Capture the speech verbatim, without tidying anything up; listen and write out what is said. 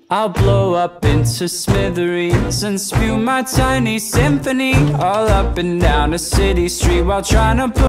I'll blow up into smithereens and spew my tiny symphony all up and down a city street while trying to put